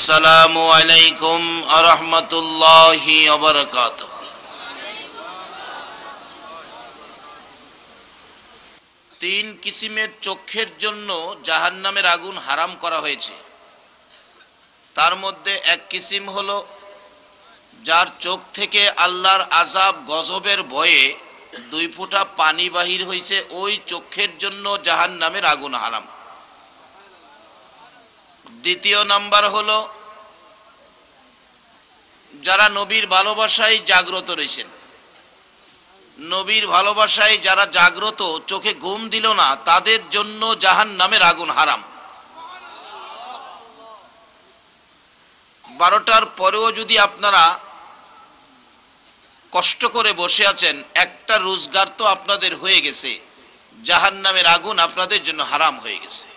আসসালামু আলাইকুম ওয়া রাহমাতুল্লাহি ওয়া বারাকাতুহু। তিন কিসিমের চোখের জন্য জাহান্নামের আগুন হারাম করা হয়েছে। তার মধ্যে এক কিসিম হলো যার চোখ থেকে আল্লাহর আযাব গজবের ভয়ে দুই ফোঁটা পানি বাহির হয়েছে, ওই চোখের জন্য জাহান্নামের আগুন হারাম। দ্বিতীয় নাম্বার হলো যারা নবীর ভালোবাসায় জাগ্রত রয়েছেন, নবীর ভালোবাসায় যারা জাগ্রত, চোখে ঘুম দিল না, তাদের জন্য জাহান্নামের আগুন হারাম। 12টার পরেও যদি আপনারা কষ্ট করে বসে আছেন, একটা রোজগার তো আপনাদের হয়ে গেছে, জাহান্নামের আগুন আপনাদের জন্য হারাম হয়ে গেছে।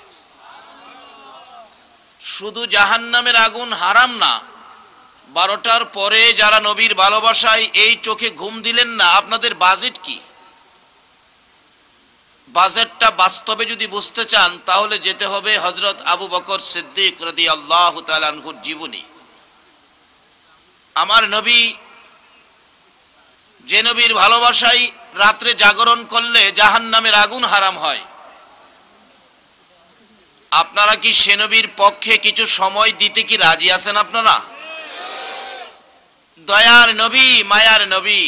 শুধু জাহান্নামের আগুন হারাম না, 12টার পরে যারা নবীর ভালোবাসায় এই চোখে ঘুম দিলেন না, আপনাদের বাজেট কি? বাজেটটা বাস্তবে যদি বুঝতে চান তাহলে যেতে হবে হযরত আবু বকর সিদ্দিক রাদিয়াল্লাহু তাআলা আনহুর জীবনী। আমার নবী, যে নবীর ভালোবাসায় রাত্রে জাগরণ করলে জাহান্নামের আগুন হারাম হয়, আপনারা কি সে নবীর পক্ষে কিছু সময় দিতে কি রাজি আছেন? আপনারা দয়ার নবী, মায়ার নবী,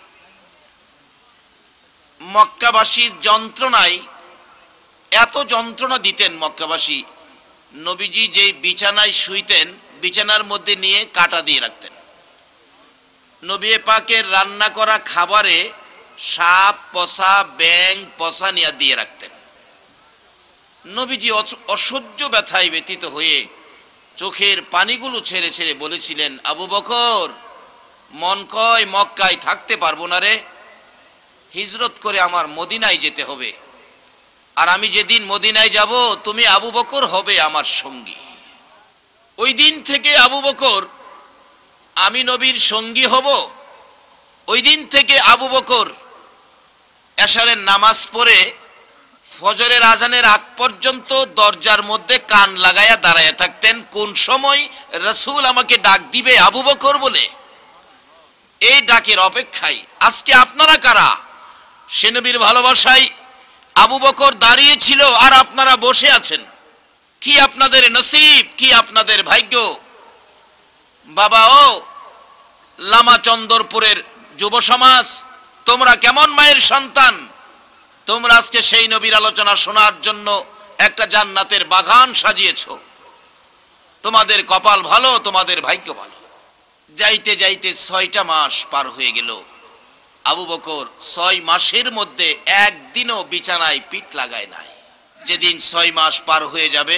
মক্কাবাসীর যন্ত্রণায় এত যন্ত্রণা দিতেন মক্কাবাসী, নবীজি যে বিছানায় শুইতেন বিছানার মধ্যে নিয়ে কাঁটা দিয়ে রাখতেন। নবী পাকের রান্না করা খাবারে সাপ পচা, ব্যাঙ পচা নিয়ে দিয়ে রাখতেন। নবীজি অসহ্য ব্যথায় ব্যথিত হয়ে চোখের পানিগুলো ছেড়ে ছেড়ে বলেছিলেন, আবু বকর, মন কয় মক্কায় থাকতে পারবো না রে, হিজরত করে আমার মদিনায় যেতে হবে, আর আমি যেদিন মদিনায় যাব তুমি আবু বকর হবে আমার সঙ্গী। ওই দিন থেকে আবু বকর আমি নবীর সঙ্গী হব। ওই দিন থেকে আবু বকর এশারের নামাজ পড়ে ফজরের আজানের আগ পর্যন্ত দরজার মধ্যে কান লাগায়া দাঁড়ায় থাকতেন, কোন সময় রাসূল আমাকে ডাক দিবে আবু বকর বলে, এই ডাকের অপেক্ষায়। আজকে আপনারা কারা? সে নবীর ভালোবাসায় আবু বকর দাঁড়িয়ে ছিল আর আপনারা বসে আছেন। কি আপনাদের নসিব, কি আপনাদের ভাগ্য। বাবা ও লামা চন্দরপুরের যুব সমাজ, তোমরা কেমন মায়ের সন্তান, তোমরা আজকে সেই নবীর আলোচনা শোনার জন্য একটা জান্নাতের বাগান সাজিয়েছো। তোমাদের কপাল ভালো, তোমাদের ভাগ্য ভালো। যাইতে যাইতে 6টা মাস পার হয়ে গেল। আবু বকর 6 মাসের মধ্যে একদিনও বিছানায় পিঠ লাগায় নাই। যেদিন 6 মাস পার হয়ে যাবে,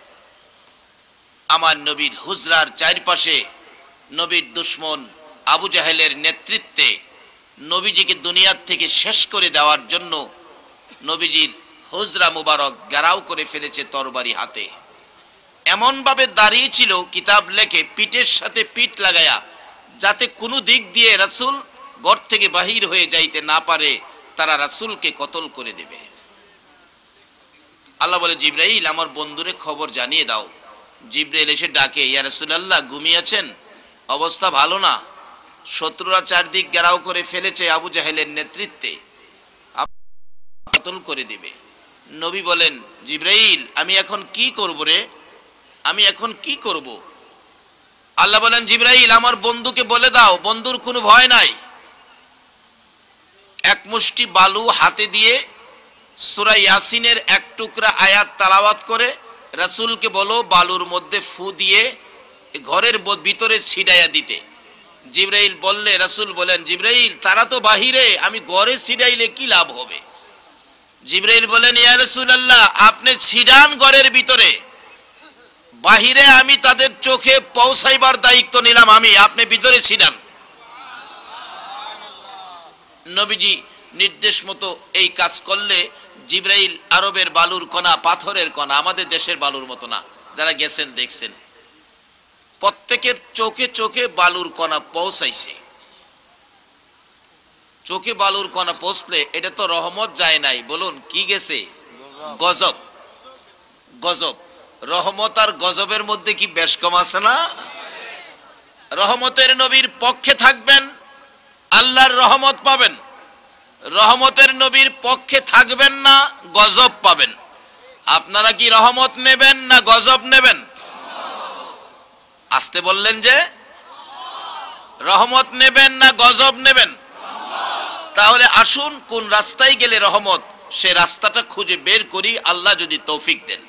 আমার নবীর হুজরার চারপাশে নবীর দুশমন আবু জাহেলের নেতৃত্বে নবীজিকে দুনিয়ার থেকে শেষ করে দেওয়ার জন্য নবীজির হুজরা মুবারক ঘেরাও করে ফেলেছে তরবারি হাতে। এমন ভাবে দাঁড়িয়েছিল, কিতাব লেখে পিঠের সাথে পিঠ লাগায়া, যাতে কোনো দিক দিয়ে রাসূল ঘর থেকে বাহির হয়ে যাইতে না পারে, তারা রাসূলকে কতল করে দেবে। আল্লাহ বলে, জিবরাইল আমার বন্ধুরে খবর জানিয়ে দাও। জিবরাইল এসে ডাকে, ইয়া রাসূলুল্লাহ, ঘুমিয়েছেন? অবস্থা ভালো না, শত্রুরা চারদিক ঘেরাও করে ফেলেছে আবু জাহেলের নেতৃত্বে, কতল করে দিবে। নবী বলেন, জিবরাইল আমি এখন কি করব রে, আমি এখন কি করব? আল্লাহ বলেন, জিবরাইল আমার বন্ধুকে বলে দাও, বন্ধুর কোনো ভয় নাই। এক মুষ্টি বালু হাতে দিয়ে সূরা ইয়াসিনের এক টুকরা আয়াত তেলাওয়াত করে রাসূলকে বলো বালুর মধ্যে ফু দিয়ে ঘরের ভিতরে ছিটাইয়া দিতে। জিবরাইল বললে, রাসূল বলেন, জিবরাইল তারা তো বাহিরে, আমি ঘরে ছিটাইলে কি লাভ হবে? জিবরাইল বলেন, ইয়া রাসূলুল্লাহ আপনি ছিটান ঘরের ভিতরে, বাহিরে আমি তাদের চোখে পৌঁছাইবার দায়িত্ব নিলাম আমি, আপনি ভিতরে ছিটান। নবীজি নির্দেশ মতো এই কাজ করলে জিবরাইল আরবের বালুর কণা, পাথরের কণা, আমাদের দেশের বালুর মতো না, যারা গেছেন দেখছেন, প্রত্যেকের চোখে চোখে বালুর কণা পৌঁছাইছে। চোখে বালুর কণা পৌঁছলে এটা তো রহমত যায় নাই, বলুন কি গেছে? গজব। গজব। রহমত আর গজবের মধ্যে কি বেশ কম আছে না? রহমতের নবীর পক্ষে থাকবেন, আল্লাহর রহমত পাবেন। রহমতের নবীর পক্ষে থাকবেন না, গজব পাবেন। আপনারা কি রহমত নেবেন না গজব নেবেন? আসতে বললেন যে রহমত নেবেন না গজব নেবেন? তাহলে আসুন কোন রাস্তায় গেলে রহমত, সে রাস্তাটা খুঁজে বের করি, আল্লাহ যদি তৌফিক দেন।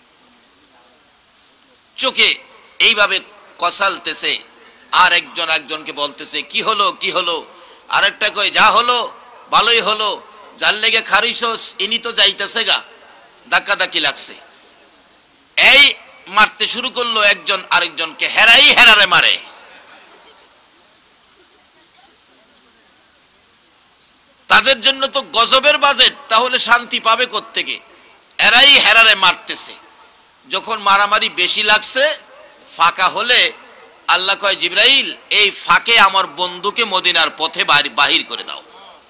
চোখে এইভাবে কসালতেছে, আর একজন একজনকে বলতেছে কি হলো কি হলো, আরেকটা কয় যা হলো ভালোই হলো, যার লেগে খারিছস ইনি তো যাইতেছে গা, ধাক্কা ধাক্কি লাগছে। এই মারতে শুরু করলো একজন আরেকজনকে, হেরাই হেরারে মারে। তাদের জন্য তো গজবের বাজেট, তাহলে শান্তি পাবে কোত্থেকে? এরাই হেরারে মারতেছে। যখন মারামারি বেশি লাগছে, ফাঁকা হলে আল্লাহ কয় জিবরাইল এই ফাঁকে আমার বন্ধুকে মদিনার পথে বাহির করে দাও।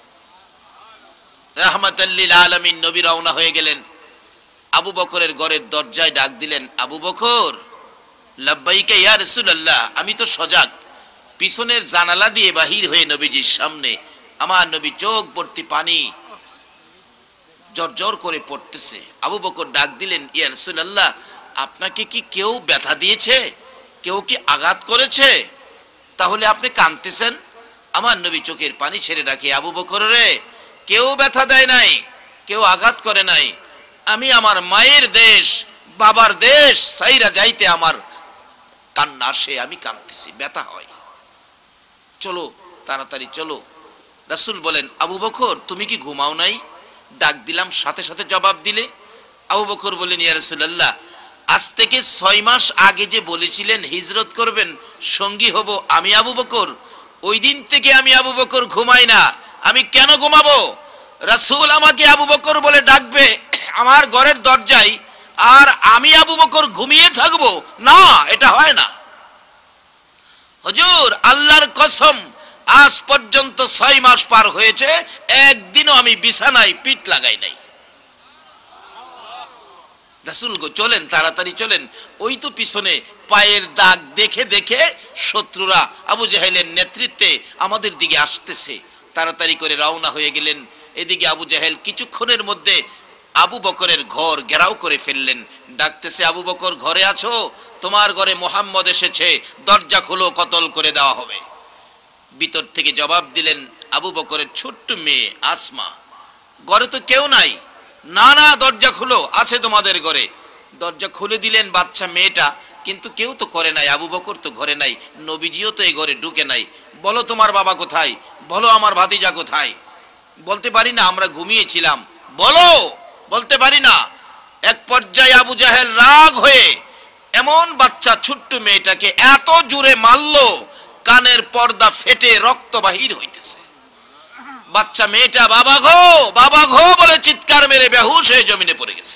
রাহমাতাল লিল আলামিন নবী রওনা হয়ে গেলেন। আবু বকরের ঘরের দরজায় ডাক দিলেন, আবু বকর। লাব্বাইকা ইয়া রাসূলুল্লাহ। আমি তো সজাগ, পিছনের জানালা দিয়ে বাহির হয়ে নবীজির সামনে আমার নবী চোখ ভর্তি পানি জর্জর করে পড়তেছে। আবু বকর ডাক দিলেন, ইয়া রাসূলুল্লাহ আপনাকে কি কেউ ব্যথা দিয়েছে, কেউ কি আঘাত করেছে, তাহলে আপনি কাঁদতেছেন? আমার নবী চোখের পানি ছেড়ে ডাকে, আবু বকর রে, কেউ ব্যথা দেয় নাই, কেউ আঘাত করে নাই, আমি আমার মায়ের দেশ বাবার দেশ সাইরা যাইতে আমার কান্না আসে, আমি কাঁদতেছি, ব্যথা হয়, চলো তাড়াতাড়ি চলো। রাসূল বলেন, আবু বকর তুমি কি ঘুমাও নাই? ডাক দিলাম, সাথে সাথে জবাব দিলে। আবু বকর বলেন, ইয়া রাসূলুল্লাহ আজ থেকে 6 মাস আগে যে বলেছিলেন হিজরত করবেন, সঙ্গী হব আমি আবু বকর, ওই দিন থেকে আমি আবু বকর ঘুমাই না। আমি কেন ঘুমাবো? রাসূল আমাকে আবু বকর বলে ডাকবে আমার ঘরের দরজায়, আর আমি আবু বকর ঘুমিয়ে থাকবো? না, এটা হয় না। হুজুর আল্লাহর কসম, আজ পর্যন্ত 6 মাস পার হয়েছে, একদিনও আমি বিছানায় পিঠ লাগাই নাই। রাসূল গো চলেন, তাড়াতাড়ি চলেন। ওই তো পিছনে পায়ের দাগ দেখে দেখে শত্রুরা আবু জাহেলের নেতৃত্বে আমাদের দিকে আসতেছে। তাড়াতাড়ি করে রওনা হয়ে গেলেন। এদিকে আবু জাহেল কিছুক্ষণের মধ্যে আবু বকরের ঘর ঘেরাও করে ফেললেন। ডাকতেছে, আবু বকর ঘরে আছো? তোমার ঘরে মুহাম্মদ এসেছে, দরজা খুলো, কতল করে দেওয়া হবে। ভিতর থেকে জবাব দিলেন আবু বকরের ছোট্ট মেয়ে আসমা, ঘরে তো কেউ নাই। না না, দরজা খুলো, আছে তোমাদের ঘরে। দরজা খুলে দিলেন বাচ্চা মেয়েটা, কিন্তু কেউ তো করে নাই, আবু বকর তো ঘরে নাই, নবীজিও তো এই ঘরে ঢুকে নাই। বলো তোমার বাবা কোথায়, বলো আমার ভাতিজা কোথায়। বলতে পারি না, আমরা ঘুমিয়েছিলাম। বলো, বলতে পারি না। এক পর্যায়ে আবু জাহেল রাগ হয়ে এমন বাচ্চা ছোট্ট মেয়েটাকে এত জোরে মারলো, কানের পর্দা ফেটে রক্ত বাহির হইতেছে। বাচ্চা মেয়েটা বাবা ঘো বলে চিৎকার মেরে বেহুশ হয়ে জমিনে পড়ে গেছে।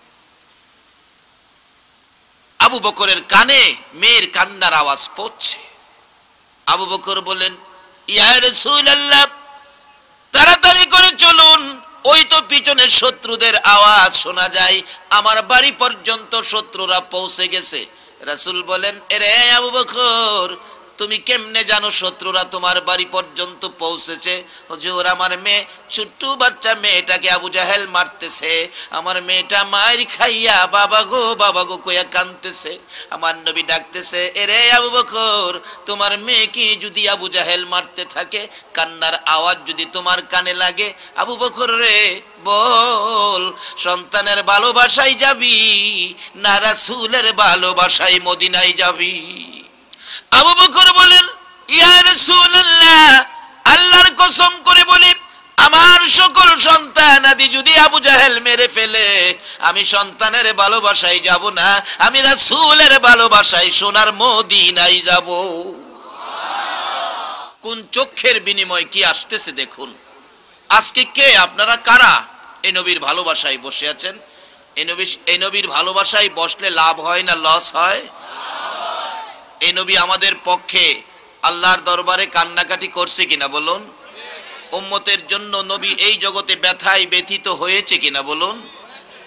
আবু বকরের কানে মেয়ের কান্নার আওয়াজ পৌঁছছে। আবু বকর বলেন, ইয়া রাসূলুল্লাহ তাড়াতাড়ি করে চলুন, ওই তো পিছনে শত্রুদের আওয়াজ শোনা যায়, আমার বাড়ি পর্যন্ত শত্রুরা পৌঁছে গেছে। রাসূল বলেন, এরে আবু বকর তুমি কেমনে জানো শত্রুরা তোমার বাড়ি পর্যন্ত পৌঁছেছে? হুজুর আমার মেয়ে, ছোট্ট বাচ্চা মেয়েটাকে আবু জাহেল মারতেছে, আমার মেয়েটা মায়ের খাইয়া বাবা গো কইয়া কাঁদতেছে। আমার নবী ডাকতেছে, এরে আবু বকর তোমার মেয়ে কি যদি আবু জাহেল মারতে থাকে, কান্নার আওয়াজ যদি তোমার কানে লাগে, আবু বকর রে বল সন্তানের ভালোবাসায় যাবি না রাসূলের ভালোবাসায় মদিনায় যাবি? আবু বকর বলেন, ইয়া রাসূলুল্লাহ আল্লাহর কসম করে বলি, আমার সকল সন্তান আদি যদি আবু জাহেল মেরে ফেলে, আমি সন্তানের ভালোবাসায় যাব না, আমি রাসূলের ভালোবাসায় সোনার মদিনায় যাব। কোন চোখের বিনিময় কি আসতেছে দেখুন। আজকে কে আপনারা কারা এই নবীর ভালোবাসায় বসে আছেন? এই নবীর ভালোবাসায় বসলে লাভ হয় না লস হয়? এই নবী আমাদের পক্ষে আল্লাহর দরবারে কান্নাকাটি করছে কিনা বলুন? উম্মতের জন্য নবী এই জগতে ব্যথায় ব্যথিত হয়েছে কিনা বলুন?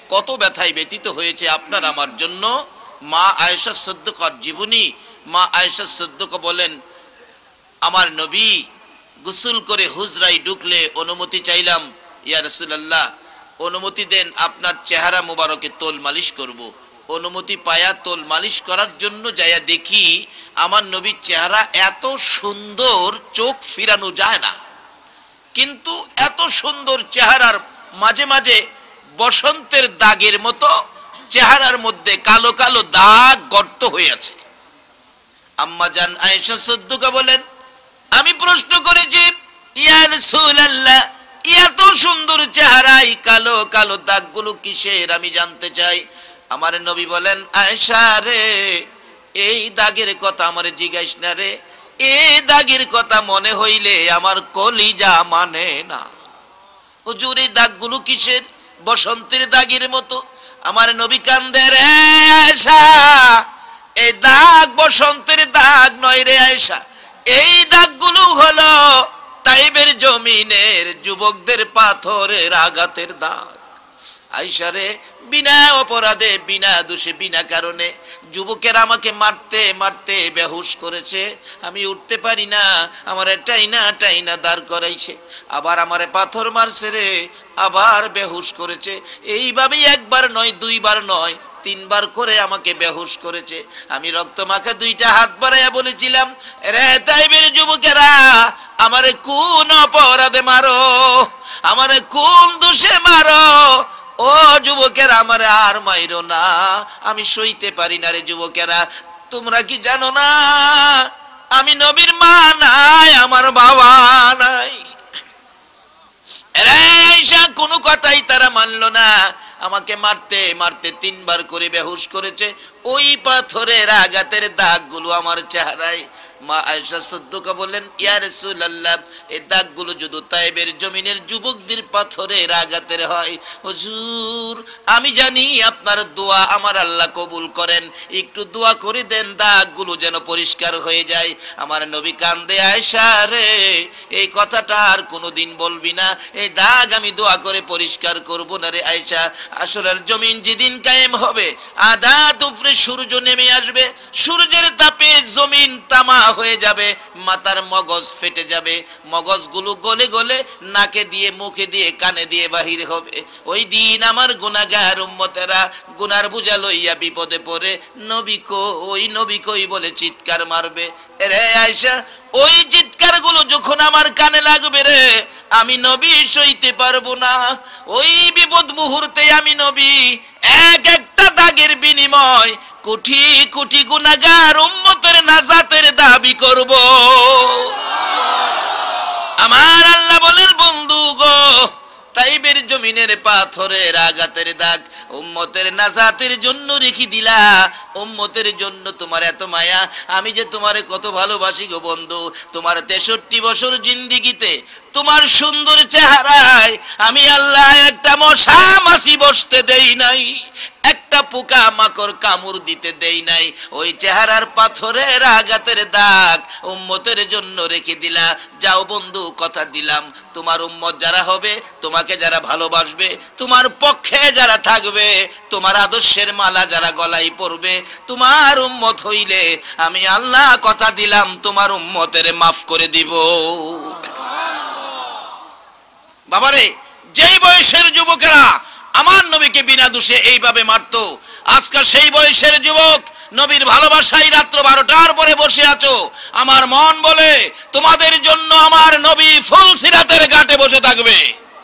কত ব্যথায় ব্যতীত হয়েছে আপনার আমার জন্য। মা আয়েশা সিদ্দিকার জীবনী। মা আয়েশা সিদ্দিকা বলেন, আমার নবী গোসল করে হুজরায় ঢুকলে অনুমতি চাইলাম, ইয়া রাসূলুল্লাহ অনুমতি দেন, আপনার চেহারা মুবারকে তোল মালিশ করব। অনুমতি পায়া তোল মালিশ করার জন্য যাইয়া দেখি আমার নবীর চেহারা এত সুন্দর, চোখ ফিরানো যায় না। কিন্তু এত সুন্দর চেহারার মাঝে মাঝে বসন্তের দাগের মতো চেহারার মধ্যে কালো কালো দাগ গর্ত হয়ে আছে। আম্মা জান আয়েশা সিদ্দিকা বলেন, আমি প্রশ্ন করেছি, ইয়া রাসূলুল্লাহ এত সুন্দর চেহারায় কালো কালো দাগগুলো কিসের, আমি জানতে চাই। আমার নবী বলেন, আয়েশা রে, এই দাগের কথা আমারে জিজ্ঞাস না রে, এই দাগের কথা মনে হইলে আমার কলিজা মানে না। হুজুর এই দাগগুলো কিসের? বসন্তের দাগের মতো। আমার নবী কান্দে, রে আয়েশা এই দাগ বসন্তের দাগ নয় রে আয়েশা, এই দাগগুলো হলো তাইবের জমিনের যুবকদের পাথরের আঘাতের দাগ। আয়েশা রে, বিনা অপরাধে, বিনা দোষে, বিনা কারণে যুবকেরা আমাকে মারতে মারতে বেহুশ করেছে, আমি উঠতে পারি না, আমার টাইনা টাইনা দাঁড় করাইছে, আবার আমারে পাথর মারছে রে, আবার বেহুশ করেছে। এইভাবেই একবার নয়, দুইবার নয়, তিনবার করে আমাকে বেহুশ করেছে। আমি রক্ত মাখা দুইটা হাত বাড়াইয়া বলেছিলাম, রে তাইবের যুবকেরা আমারে কোন অপরাধে মারো, আমারে কোন দোষে মারো, ও যুবকেরা আমারে আর মাইরো না, আমি সইতে পারি না রে যুবকেরা। তোমরা কি জানো না আমি নবীর মা নাই, আমার বাবা নাই। রে আয়েশা কোনো কথাই তারা মানলো না, আমাকে মারতে মারতে তিনবার করে বেহুশ করেছে। ওই পাথরের আঘাতের দাগগুলো আমার চেহারায়। মা আয়েশা সিদ্দিকা বললেন, ইয়া রাসূলুল্লাহ এই দাগগুলো যদি তায়েবের জমিনের যুবকদের পাথরের আঘাতের হয়, হুজুর আমি জানি আপনার দোয়া আমার আল্লাহ কবুল করেন, একটু দোয়া করে দেন দাগগুলো যেন পরিষ্কার হয়ে যায়। আমার নবী কান্দে, আয়েশা রে এই কথাটা আর কোনোদিন বলবি না, এই দাগ আমি দোয়া করে পরিষ্কার করব না রে আয়েশা। আসলের জমিন যেদিন কায়েম হবে, আধা দুপুরে সূর্য নেমে আসবে, সূর্যের তাপে জমিন তামা হয়ে যাবে, মাথার মগজ ফেটে যাবে, মগজগুলো গলে গলে নাকে দিয়ে, মুখে দিয়ে, কানে দিয়ে বাহির হবে। ওই দিন আমার গুনাহগার উম্মতেরা গুনার বোঝা লইয়া বিপদে পড়ে নবী কই, নবী কই বলে চিৎকার মারবে। রে আয়েশা ওই চিৎকার গুলো যখন আমার কানে লাগবে রে, আমি নবী সইতে পারবো না। ওই বিপদ মুহূর্তে আমি নবী এক একটা দাগের বিনিময় কোটি কোটি গুনাহগার উম্মতের নাজাতের দাবি করব। আমার আল্লাহ বলেন, বন্ধু গো তাইবের জমিনের পাথরের আঘাতের দাগ উম্মতের নাজাতের জন্য রেখে দিলা। উম্মতের জন্য তোমার এত মায়া, আমি যে তোমারে কত ভালোবাসি গো বন্ধু। তোমার 63 বছর জিন্দেগিতে তোমার সুন্দর চেহারায় আমি আল্লাহ একটা মশা মাছি বসতে দেই নাই, একটা পোকা মাকড় কামড় দিতে দেই নাই। ওই চেহারার পাথরের আঘাতের দাগ উম্মতের জন্য রেখে দিলা। যাও বন্ধু, কথা দিলাম তোমার উম্মত যারা হবে, তোমাকে যারা ভালোবাসবে, তোমার পক্ষে যারা থাকবে, তোমার আদর্শের মালা যারা গলায় পরবে, তোমার উম্মত হইলে আমি আল্লাহ কথা দিলাম তোমার উম্মতের মাফ করে দিব। বাবারে, যেই বয়সের যুবকেরা আমার নবীকে বিনা দোষে এইভাবে মারতো, আজকাল সেই বয়সের যুবক নবীর ভালোবাসায় রাত্র 12টার পরে বসে আছো। আমার মন বলে তোমাদের জন্য আমার নবী ফুলসিরাতের ঘাটে বসে থাকবে।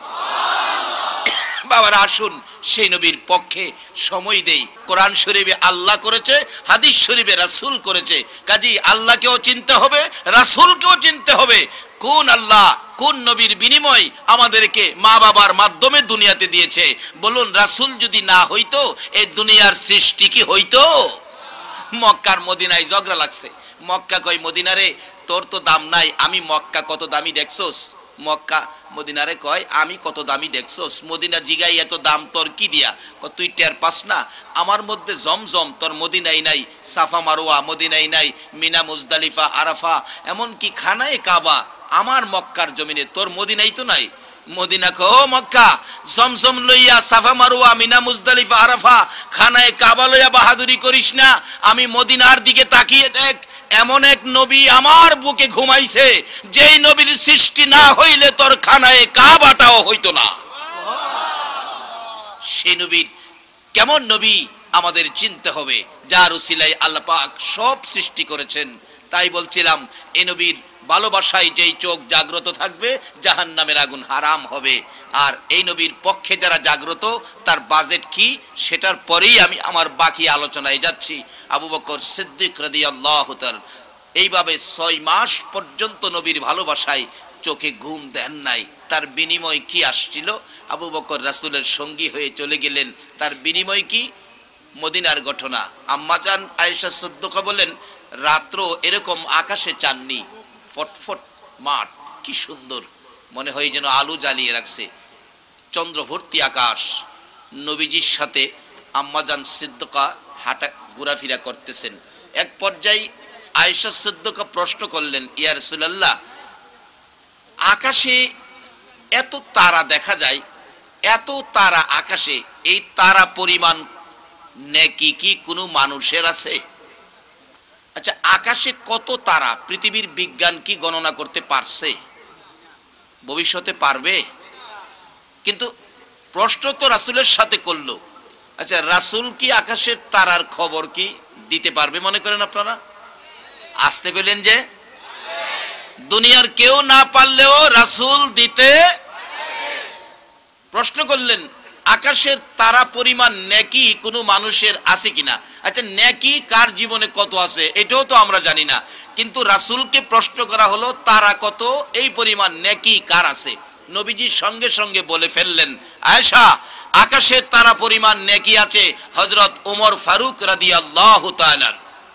বাবারা আসুন সেই নবীর পক্ষে সময় দেই। কোরআন শরীফে আল্লাহ করেছে, হাদিস শরীফে রাসূল করেছে। কাজী আল্লাহকেও চিনতে হবে, রাসূলকেও চিনতে হবে। কোন আল্লাহ কোন নবীর বিনিময় আমাদেরকে মা বাবার মাধ্যমে দুনিয়াতে দিয়েছে। বলুন, রাসূল যদি না হইতো এই দুনিয়ার সৃষ্টি কি হইতো? মক্কার মদিনায় ঝগড়া লাগছে। মক্কা কই, মদিনারে তোর তো দাম নাই, আমি মক্কা কত দামি দেখছোস? মক্কা মদিনারে কয়, আমি কত দামি দেখছোস? মদিনা জিগাই, এত দাম তোর কি দিয়া? তুই টের পাস না? আমার মধ্যে জমজম তোর মদিনাই নাই, সাফা মারোয়া মদিনাই নাই, মিনা মুজদালিফা আরাফা এমন কি খানায়ে কাবা আমার মক্কার জমিনে তোর মদিনাই তো নাই। মদিনা কো মক্কা জমজম লইয়া Safa Marwa Mina Muzdalifah Arafah খানায়ে কাবা লইয়া বাহাদুরি করিস না, আমি মদিনার দিকে তাকিয়ে দেখ, এমন এক নবী আমার বুকে ঘুমাইছে যেই নবীর সৃষ্টি না হইলে তোর খানায়ে কাবাটাও হইতো না। সেই নবীর কেমন নবী আমাদের চিনতে হবে, যার উসিলায় আল্লাহ পাক সব সৃষ্টি করেছেন। তাই বলছিলাম এই নবীর ভালোবাসায় যেই চোখ জাগ্রত থাকবে জাহান্নামের আগুন হারাম হবে। আর এই নবীর পক্ষে যারা জাগ্রত তার বাজেট কি সেটার পরেই আমি আমার বাকি আলোচনায় যাচ্ছি। আবু বকর সিদ্দিক রাদিয়াল্লাহু তাআলা এইভাবে 6 মাস পর্যন্ত নবীর ভালোবাসায় চোখে ঘুম দেন নাই। তার বিনিময় কি আসছিল? আবু বকর রাসূলের সঙ্গী হয়ে চলে গেলেন। তার বিনিময় কি? মদিনার ঘটনা। আম্মাজান আয়েশা সিদ্দিকা বলেন, রাত্র এরকম আকাশে চাঁদনি, ফটফট মাঠ, কি সুন্দর, মনে হয় যেন আলো জ্বালিয়ে রাখছে, চন্দ্রভর্তি আকাশ। নবীজির সাথে আম্মাজান সিদ্দিকা হাঁটা ঘোরাফেরা করতেছেন। এক পর্যায়ে আয়েশা সিদ্দিকা প্রশ্ন করলেন, ইয়া রাসূলুল্লাহ, আকাশে এত তারা দেখা যায়, এত তারা আকাশে, এই তারা পরিমাণ নেকি কি কোনো মানুষের আছে? আচ্ছা, আকাশে কত তারা পৃথিবীর বিজ্ঞান কি গণনা করতে পারছে? ভবিষ্যতে পারবে? কিন্তু প্রশ্ন তো রাসূলের সাথে করলো। আচ্ছা, রাসূল কি আকাশের তারার খবর কি দিতে পারবে মনে করেন আপনারা? আসতে বললেন যে দুনিয়ার কেউ না পারলেও রাসূল দিতে। প্রশ্ন করলেন, আকাশের তারা পরিমাণ নেকি কোনো মানুষের আছে কিনা? আচ্ছা, নেকি কার জীবনে কত আছে এটাও তো আমরা জানি না, কিন্তু রাসূলকে প্রশ্ন করা হলো তারা কত, এই পরিমাণ নেকি কার আছে? নবীজি সঙ্গে সঙ্গে বলে ফেললেন, আয়েশা, আকাশের তারা পরিমাণ নেকি আছে হযরত ওমর ফারুক রাদিয়াল্লাহু তাআলা।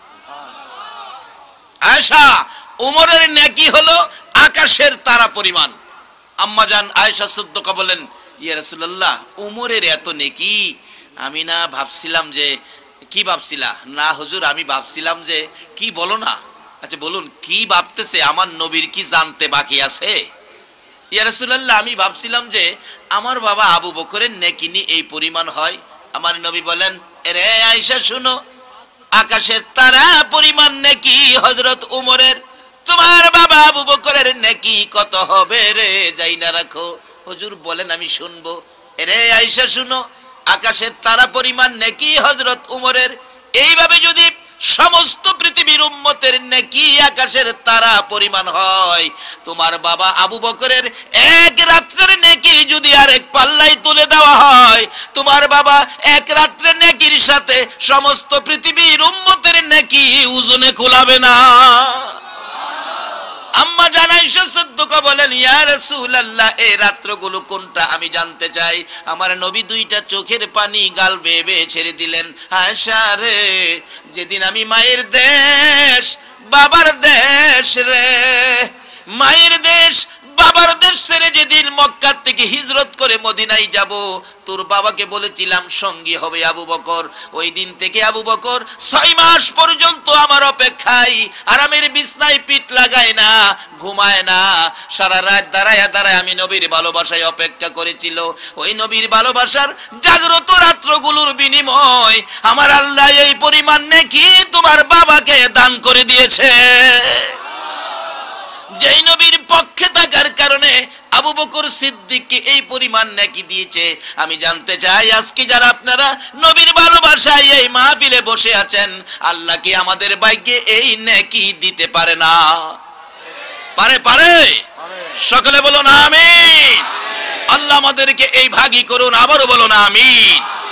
আয়েশা, ওমরের নেকি হলো আকাশের তারা পরিমাণ। আম্মাজান আয়েশা সিদ্দিকা বলেন, ইয়া রাসূলুল্লাহ, ওমরের এত নেকি, আমি না ভাবছিলাম যে, কি ভাবছিলা? না হুজুর, আমি ভাবছিলাম যে, কি বলো না? আচ্ছা বলুন, কি ভাবতেছে? আমার নবীর কি জানতে বাকি আছে? ইয়া রাসূলুল্লাহ, আমি ভাবছিলাম যে আমার বাবা আবু বকরের নেকি নি এই পরিমাণ হয়। আমার নবী বলেন, রে আয়েশা শুনো, আকাশের তারা পরিমাণ নেকি হযরত ওমরের, তোমার বাবা আবু বকরের নেকি কত হবে রে যাই না রাখো। হুজুর বলেন, আমি শুনবো। রে আয়েশা শুনো, আকাশের তারা পরিমাণ নেকি হযরত ওমরের। এইভাবে যদি সমস্ত পৃথিবীর উম্মতের নেকি আকাশের তারা পরিমাণ হয়, তোমার বাবা আবু বকরের এক রাত্রের নেকি যদি আরেক পাল্লায় তুলে দেওয়া হয়, তোমার বাবা এক রাত্রের নেকির সাথে সমস্ত পৃথিবীর উম্মতের নেকি ওজনে কুলাবে না। আম্মা জান আয়েশা সিদ্দিকা বলেন, ইয়া রাসূলুল্লাহ, এই রাত্রগুলো কোনটা আমি জানতে চাই। আমার নবী দুইটা চোখের পানি গাল বেয়ে বেয়ে ছেড়ে দিলেন। আয়েশা রে, যেদিন আমি মায়ের দেশ বাবার দেশ রে, মায়ের দেশ বাবার দেশ ছেড়ে যেদিন মক্কা থেকে হিজরত করে মদিনায় যাব, তোর বাবাকে বলেছিলাম সঙ্গী হবে আবু বকর। ওই দিন থেকে আবু বকর 6 মাস পর্যন্ত আমার অপেক্ষায় আরামের বিছনায় পিঠ লাগায় না, ঘুমায় না, সারা রাত দাঁড়ায় দাঁড়ায় আমি নবীর ভালোবাসায় অপেক্ষা করেছিল। ওই নবীর ভালোবাসার জাগ্রত রাত্রগুলোর বিনিময় আমার আল্লাহ এই পরিমাণ নেকি তোমার বাবাকে দান করে দিয়েছে। যেই নবীর পক্ষে থাকার কারণে আবু বকর সিদ্দিককে এই পরিমাণ নেকি দিয়েছে। আমি জানতে চাই, আজকে যারা আপনারা নবীর ভালোবাসায় এই মাহফিলে বসে আছেন, আল্লাহ কি আমাদের ভাগ্যে এই নেকি দিতে পারে না? পারে? পারে? সকলে বলুন আমিন। আল্লাহ আমাদেরকে এই ভাগী করুন, আবারও বলুন আমিন।